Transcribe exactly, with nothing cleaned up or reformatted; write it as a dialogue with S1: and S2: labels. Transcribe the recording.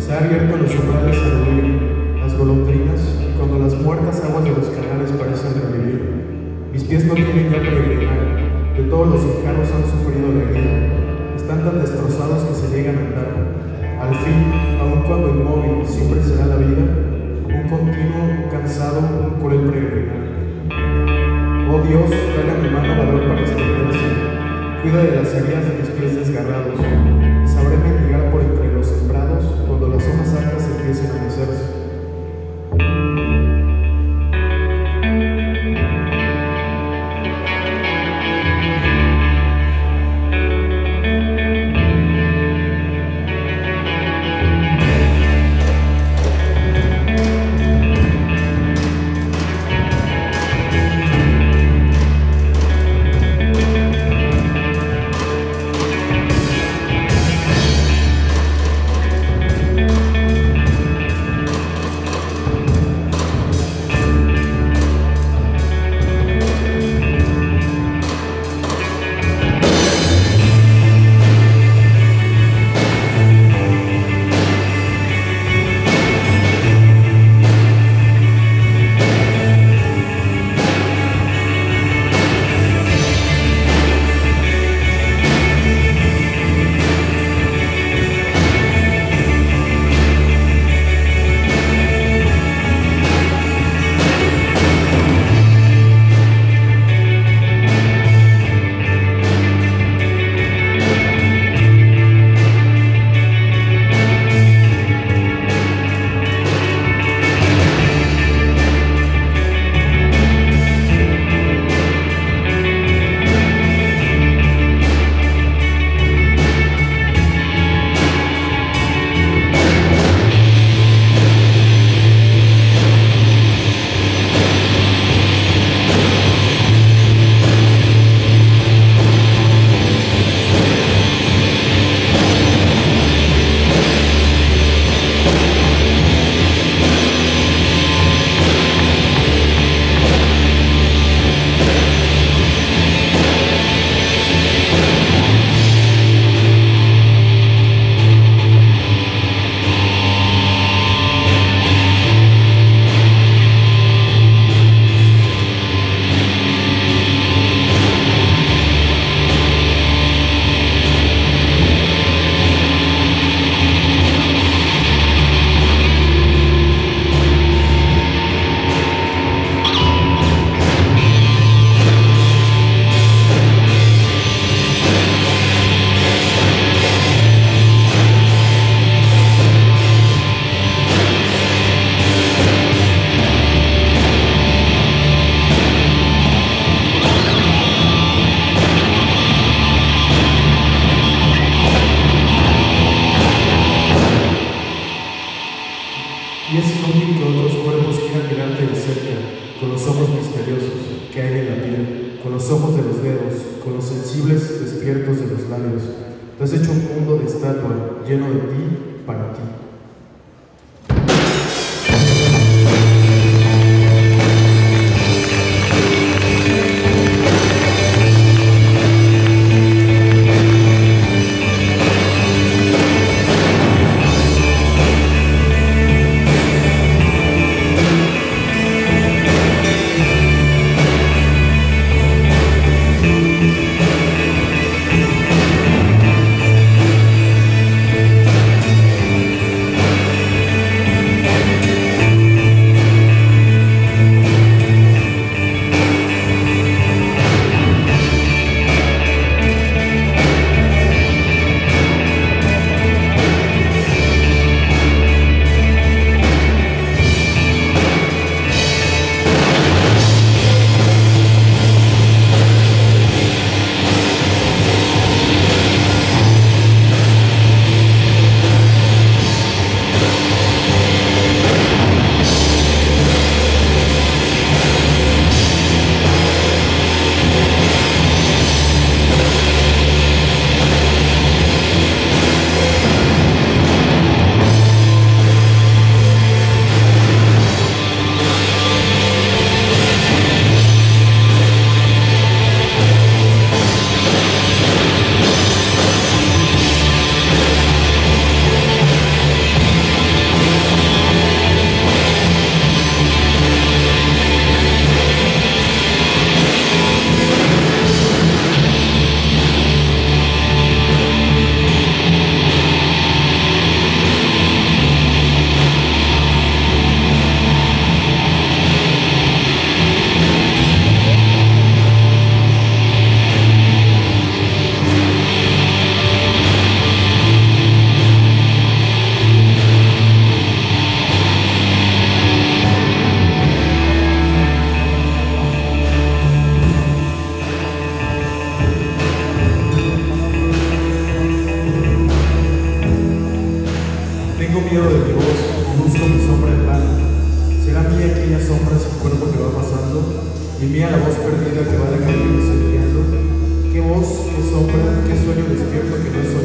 S1: Se ha abierto los umbrales al huir, las golondrinas, y cuando las muertas aguas de los canales parecen revivir. Mis pies no quieren ya peregrinar, de todos los encargos han sufrido la herida. Están tan destrozados que se llegan a andar. Al fin, aun cuando inmóvil siempre será la vida, un continuo, un cansado, un cruel peregrinar. Oh Dios, dale a mi mano valor para extenderse. Cuida de las heridas de mis pies desgarrados, y sabré mendigar por entre los sembrados cuando las hojas altas empiecen a mecerse. Y es inútil que otros cuerpos quieran mirarte de cerca, con los ojos misteriosos que hay en la piel, con los ojos de los dedos, con los sensibles despiertos de los labios. Te has hecho un mundo de estatua, lleno de ti, para ti. y mía la voz perdida que va a la calle desafiando. Qué voz, qué sombra, qué sueño despierto que no es